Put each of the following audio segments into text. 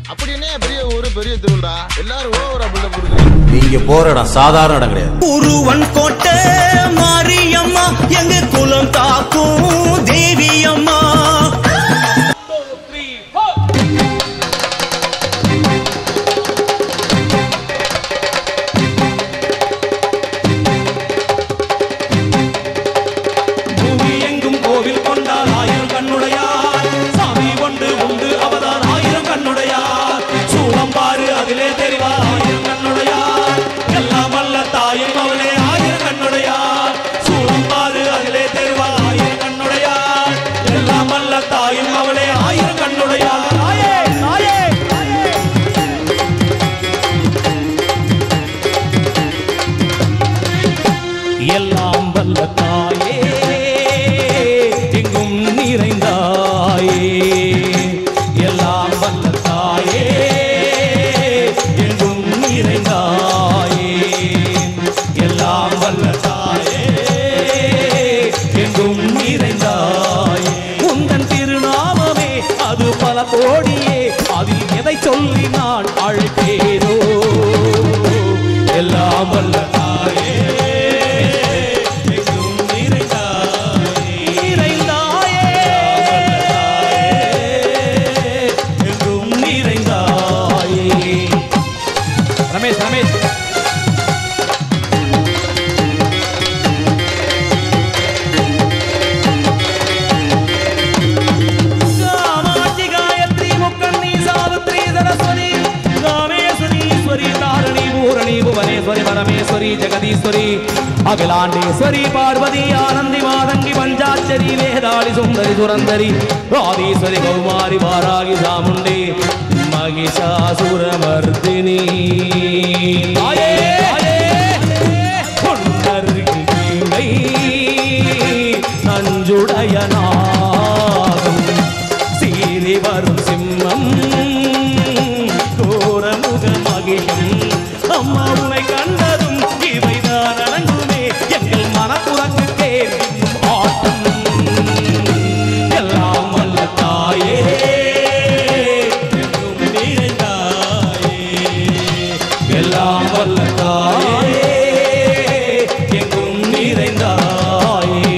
அப்படின்னே பெரிய ஊரு பெரிய திருவிழா எல்லாரும் ஓவரா பில்டப் கொடுக்குறீங்க. நீங்க போற இடம் சாதாரண இடம் கிடையாது. உருவன் கோட்டை மாரியம்மா எங்க குலம் காக்கும் தேவி அம்மா. பூமி எங்கும் கோவில் கொண்டால் ஆயிரம் கண்ணுடையார், சாமி ஒன்று உண்டு அவதான் ஆயிரம் கண்ணுடையார். சூளம் பாரு அதிலே தெரிவார் ஆயிரம் கண்ணுடையார், எல்லாம் வல்ல தாயும் அவளே ஆயிரம் கண்ணுடையார். சூளம் பாரு அதிலே தெரிவார் ஆயிரம் கண்ணுடையார், எல்லாம் வல்ல தாயும் அவளே ஆயிரம் கண்ணுடையார். எல்லாம் வல்ல தாயே எங்கும் நிறைந்தாயே, எல்லாம் வல்ல தாயே எங்கும் நிறைந்தாயே, எல்லாம் வல்ல தாயே எங்கும் நிறைந்தாயே. உந்தன் திருநாமமே அது பல கோடியே, அதில் எதை சொல்லி நான் அழைப்பேனோ. எல்லாம் வல்ல தாயே ரமேஷ் ரமேஷ் காமாட்சி காயத்ரி முக்கண்ணி சாவித்ரி சரஸ்வதி காமேஸ்வரீஸ்வரி தாரணி பூரணி புவனேஸ்வரி பரமேஸ்வரி ஜெகதீஸ்வரி அகிலாண்டேஸ்வரி பார்வதி ஆனந்தி மாதங்கி பஞ்சாட்சரி வேதாளி சுந்தரி சுரந்தரி ஆதீஸ்வரி கௌமாரி வாராகி சாமுண்டி மகிஷாசுரமர்தினி. நஞ்சுடைய நாகம் சீறி வரும் சிம்மம் கோரமுக மகிழம். அம்மா உன்னை கண்டதும் இவைதான் அடங்குமே எங்கள் மனப்புறக்கு கேட்கும் ஆட்டம். எல்லாம் வல்ல தாயே எல்லாம் வல்ல தாயே எங்கும் நிறைந்தாயே.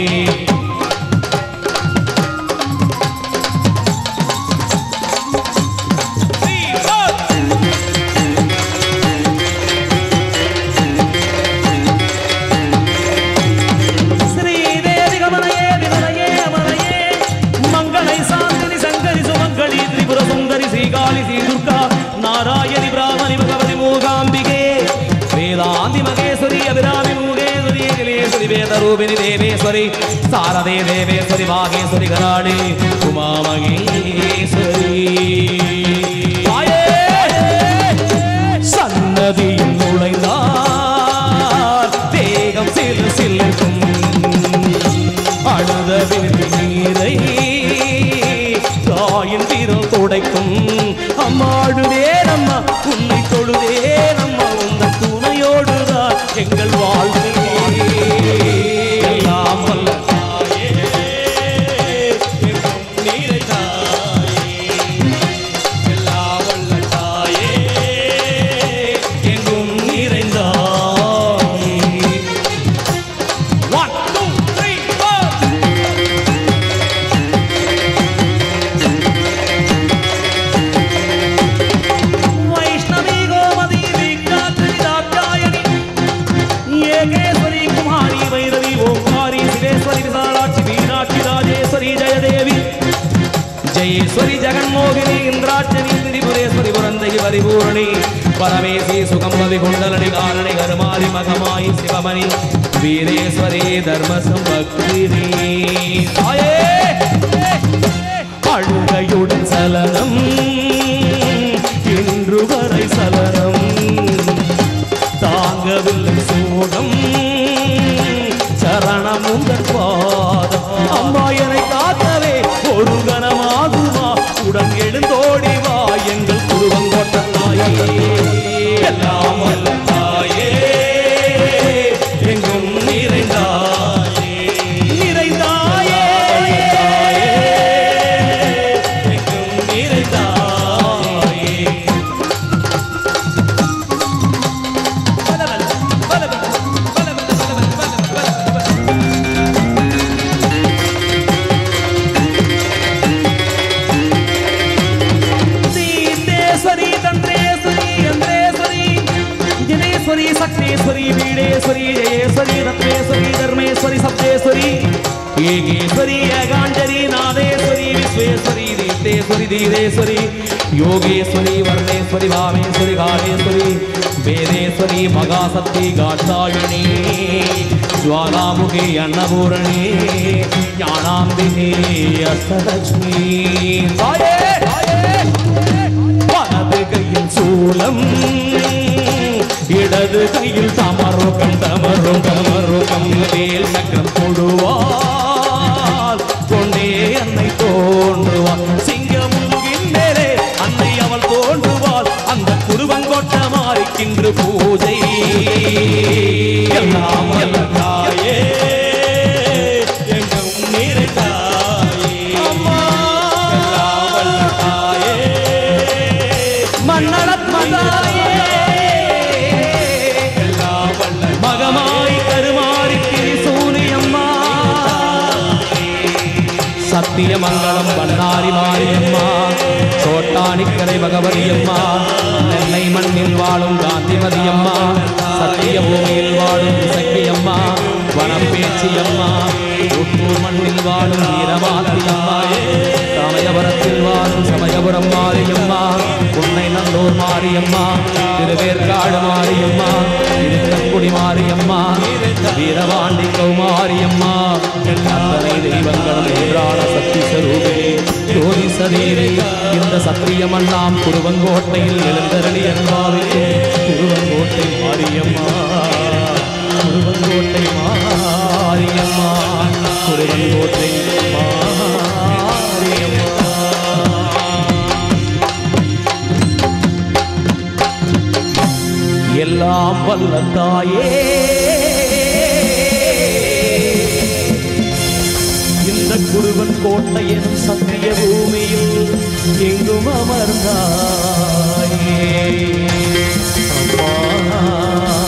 ஸ்ரீதேவி கமலையே விமலையே அமலையே மங்களை சாந்தினி சங்கரி சுமங்கலி திரிபுர சுந்தரி ஸ்ரீகாளி ஸ்ரீ துர்கா நாராயணி பிராமணி பகவதி மூகாம்பிகே வேதாந்தி மகேஸ்வரி அபிராமி மூகேஸ்வரி அகிலேஸ்வரி வேதரூபிணி தேவேஸ்வரி சாரதே தேவேஸ்வரி வாகேஸ்வரி கராளி உமா மகேஸ்வரி. சன்னதியில் நுழைந்தார் தேகம் சிறு சில்லுக்கும் அழுத நீரை தாயின் தீரம் துடைக்கும். அம்மாடுதே நம்ம உன்னை தொழுதே நம்ம உங்கள் துணையோடுதான் எங்கள் வாழ்க்கை. எல்லாம் வல்ல தாயே எங்கும் நிறைந்தாயே, எல்லாம் வல்ல தாயே எங்கும் நிறைந்தாயே. 1 2 3 4 வைஷ்ணவி கோமதி விக்ராத்ரி தாத்யாயனி ஏகேஸ்வரி குமாரி வைரவி ஓம்காரி சிவேஸ்வரி விசாலாட்சி மீனாட்சி ராஜேஸ்வரி ஜெயதேவி ஜெயேஸ்வரி ஜெகன்மோகினி இந்திராட்சனி திரிபுரேஸ்வரி புரந்தகி பரிபூரணி பரமேசி சுகம்பவி குண்டலனி காரணி கருமாரி மகமாயி சிவமணி வீரேஸ்வரி தர்ம சம்பக்தினி. அழுகையுடன் சலனம் இன்று வரை சலனம் தாங்கவில்லை சோகம் சரணம் உங்கள் பாதம். அம்மா என்னை காத்தவே ஒரு கணமாகுமா உடன் எழுந்தோடி வா எங்கள் குருவங்கோட்ட தாயே. எல்லாம் வல்ல தாயே எங்கும் நிறைந்தாயே நிறைந்தாயே எங்கும் நிறைந்தாயே. யோகேஸ்வரி சக்தேஸ்வரி பீடேஸ்வரி ஜெயேஸ்வரி ரத்னேஸ்வரி தர்மேஸ்வரி சப்தேஸ்வரி ஏகேஸ்வரி ஏகாஞ்சரி நாதேஸ்வரி விஸ்வேஸ்வரி தீர்த்தேஸ்வரி தீரேஸ்வரி யோகேஸ்வரி வர்ணேஸ்வரி வாமேஸ்வரி காளேஸ்வரி வேதேஸ்வரி மகாசக்தி காட்சாயினி ஜுவாலாமுகி அன்னபூரணி ஞானாம்பிகே அஷ்டலட்சுமி தாயே வலது கையில் சூலம் இடது கையில் தமருகம் தமரும் தமருகம் வேல் சக்கரம் தொடுவாள் கொண்டே அன்னை தோன்றுவாள் சிங்கமுகின் மேலே அன்னை அவள் தோன்றுவாள் அந்த குருவங்கோட்டமா இருக்கின்ற பூஜை எல்லாம் வல்ல தாயே எங்கும் நிறைந்தாயே அம்மா எல்லாம் வல்ல தாயே மன்னளத்மதாயே எல்லாம் வல்ல மகமாய் கருமாறி திரிசூனியம்மா சத்தியமங்கலம் பண்ணாரி மாரியம்மா சோட்டானிக்கரை பகவதியம்மா நெல்லை மண்ணில் வாழும் காந்திமதியம்மா சத்திய பூமியில் வாழும் சக்தியம்மா வனப்பேச்சியம்மா உட்டூர் மண்ணில் வாழும் வீரமாத்தியம்மா சமயபுரத்தில் வாழும் சமயபுரம் மாரியம்மா உன்னை நல்லூர் மாரியம்மா திருவேற்காடு மாரியம்மா திருக்குடி மாரியம்மா வீரவாண்டி கௌமாரியம்மா அத்தனை தெய்வங்களும் ஏராள சக்தி ஸ்வரூபிணி ஜோதி சதீரி இந்த சத்தியமெல்லாம் குருவங்கோட்டையில் எழுந்தருளி என்பாவிலே குருவங்கோட்டை மாரியம்மா குருவங்கோட்டை மாரியம்மா குருவங்கோட்டை மாரியம்மா எல்லாம் வல்ல தாயே இந்த குருவன் கோட்டை எனும் சத்திய பூமியில் எங்கும் அமர்ந்தாயே அம்மா